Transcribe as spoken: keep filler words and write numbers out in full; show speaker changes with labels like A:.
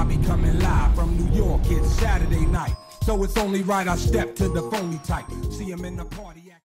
A: be coming live from New York. It's Saturday night, so it's only right I step to the phony type. See him in the party.